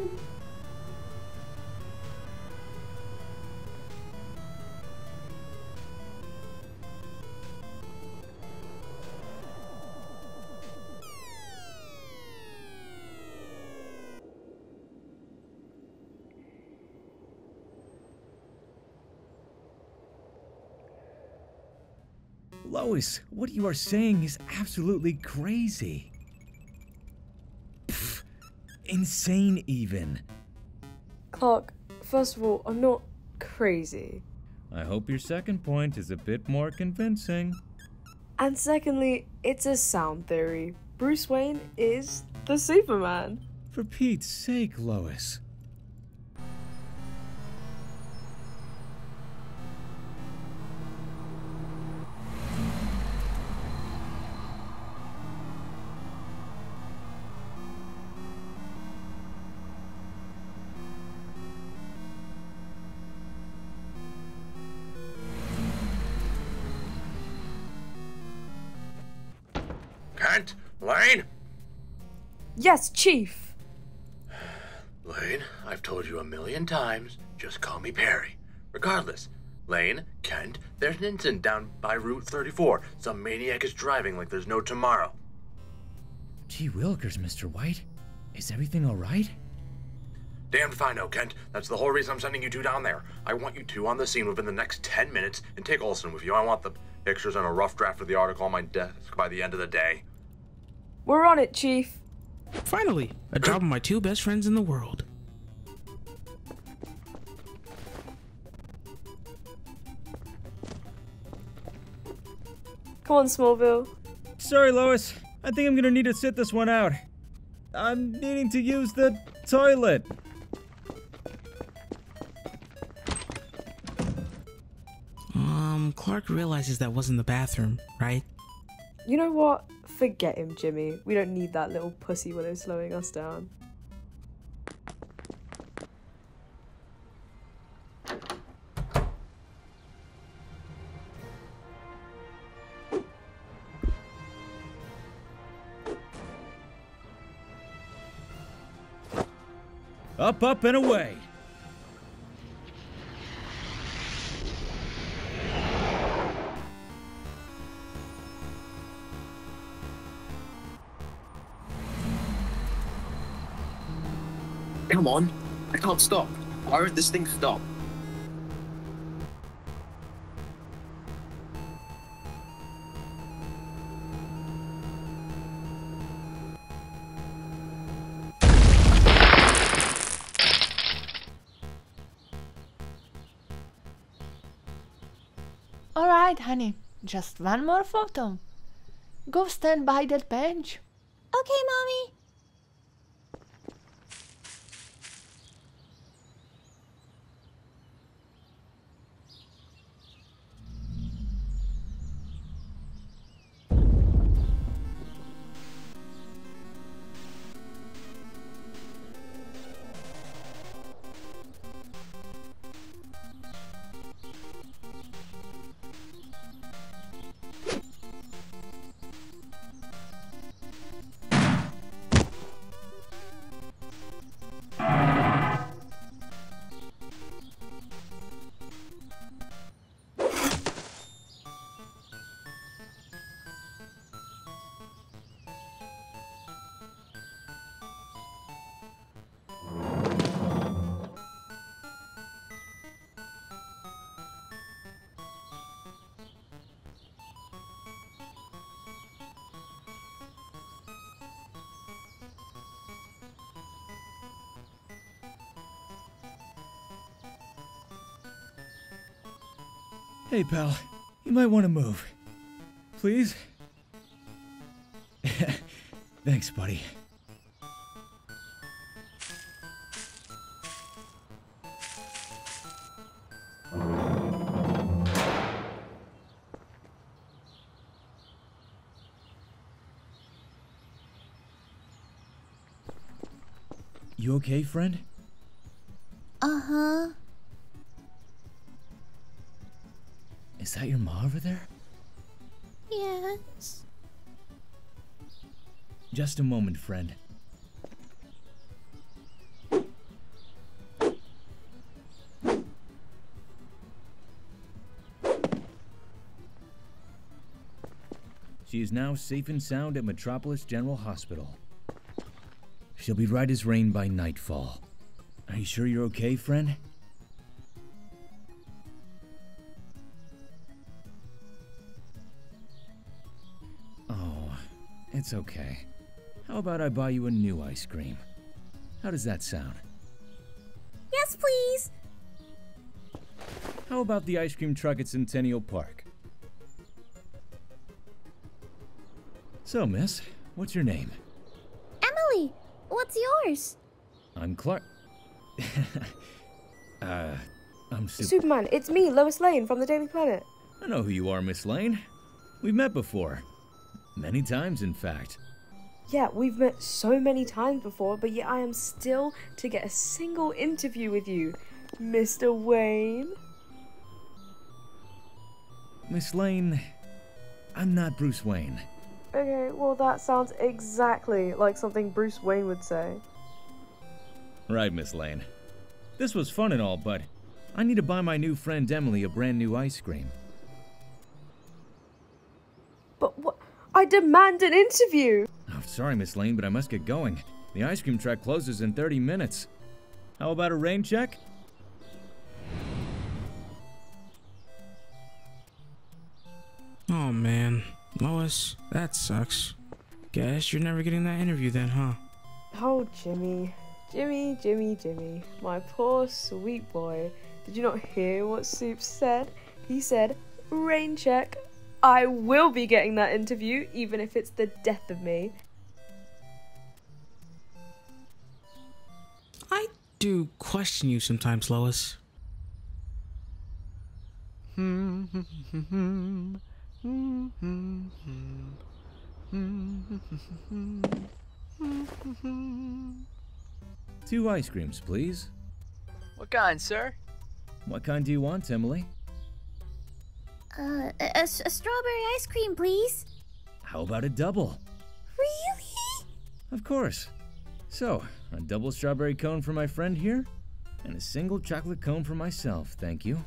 Lois, what you are saying is absolutely crazy. Pfft, insane even. Clark, first of all, I'm not crazy. I hope your second point is a bit more convincing. And secondly, it's a sound theory. Bruce Wayne is the Superman. For Pete's sake, Lois. Kent? Lane? Yes, Chief! Lane, I've told you a million times, just call me Perry. Regardless, Lane, Kent, there's an incident down by Route 34. Some maniac is driving like there's no tomorrow. Gee willikers, Mr. White. Is everything alright? Damned if I know, Kent. That's the whole reason I'm sending you two down there. I want you two on the scene within the next 10 minutes and take Olsen with you. I want the pictures and a rough draft of the article on my desk by the end of the day. We're on it, Chief. Finally, a job with my two best friends in the world. Come on, Smallville. Sorry, Lois. I think I'm gonna need to sit this one out. I'm needing to use the toilet. Clark realizes that wasn't the bathroom, right? You know what? Forget him, Jimmy. We don't need that little pussy willow slowing us down. Up, up, and away. Come on, I can't stop. Why won't this thing stop? Alright, honey, just one more photo. Go stand by that bench. Okay, Mommy. Hey, pal. You might want to move. Please? Thanks, buddy. You okay, friend? Uh-huh. Is that your ma over there? Yes. Just a moment, friend. She is now safe and sound at Metropolis General Hospital. She'll be right as rain by nightfall. Are you sure you're okay, friend? Oh, it's okay. How about I buy you a new ice cream? How does that sound? Yes, please. How about the ice cream truck at Centennial Park? So, miss, what's your name? Emily, what's yours? I'm Clark. I'm Superman, it's me, Lois Lane from the Daily Planet. I know who you are, Miss Lane. We've met before. Many times, in fact. Yeah, we've met so many times before, but yet I am still to get a single interview with you, Mr. Wayne. Miss Lane, I'm not Bruce Wayne. Okay, well that sounds exactly like something Bruce Wayne would say. Right, Miss Lane. This was fun and all, but I need to buy my new friend Emily a brand new ice cream. But what? I demand an interview! Oh, sorry, Miss Lane, but I must get going. The ice cream truck closes in 30 minutes. How about a rain check? Oh man, Lois, that sucks. Guess you're never getting that interview then, huh? Oh, Jimmy. Jimmy. My poor sweet boy. Did you not hear what Soup said? He said, rain check. I will be getting that interview, even if it's the death of me. I do question you sometimes, Lois. Two ice creams, please. What kind, sir? What kind do you want, Emily? A strawberry ice cream, please. How about a double? Really? Of course. So, a double strawberry cone for my friend here, and a single chocolate cone for myself, thank you.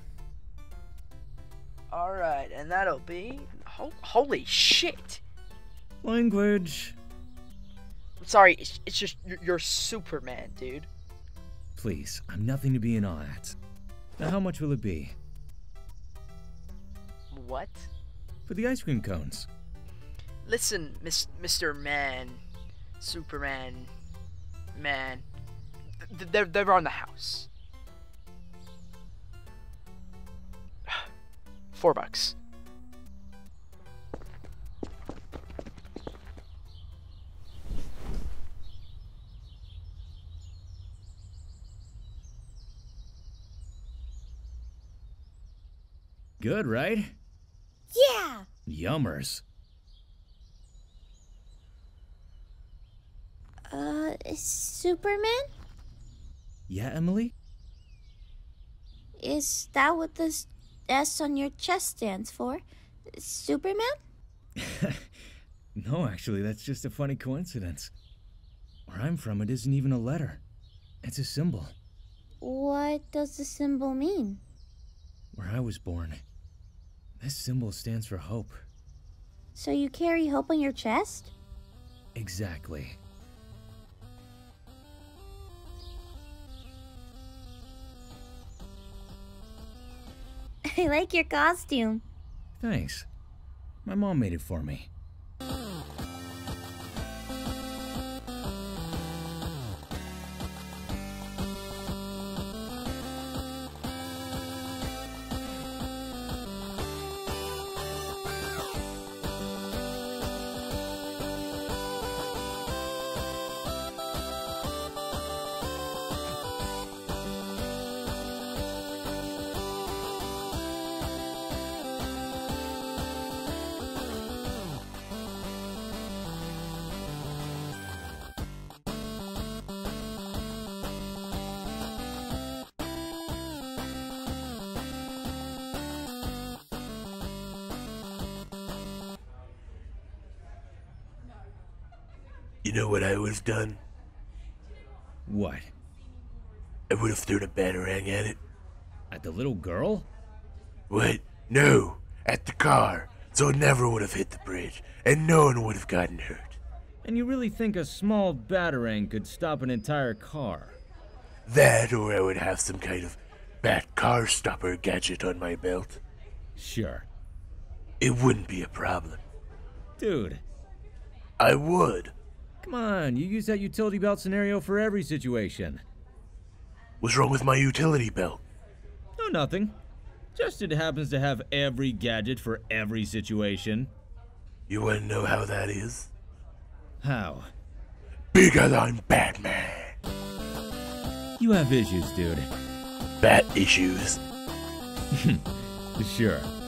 Alright, and that'll be... holy shit! Language. I'm sorry, it's just... You're Superman, dude. Please, I'm nothing to be in awe at. Now, how much will it be? What? For the ice cream cones. Listen, Mr. Man... Superman... Man... They're on the house. $4. Good, right? Yeah. Yummers. Superman? Yeah, Emily? Is that what this S on your chest stands for? Superman? No, actually, that's just a funny coincidence. Where I'm from, it isn't even a letter. It's a symbol. What does the symbol mean? Where I was born, this symbol stands for hope. So you carry hope on your chest? Exactly. I like your costume. Thanks. My mom made it for me. You know what I would have done? What? I would have thrown a batarang at it. At the little girl? What? No, at the car. so it never would have hit the bridge, and no one would have gotten hurt. And you really think a small batarang could stop an entire car? That, or I would have some kind of bat car stopper gadget on my belt. Sure. It wouldn't be a problem. Dude. I would. Come on, you use that utility belt scenario for every situation. What's wrong with my utility belt? No, nothing. Just it happens to have every gadget for every situation. You wanna know how that is? How? Because I'm Batman. You have issues, dude. Bat issues. Sure.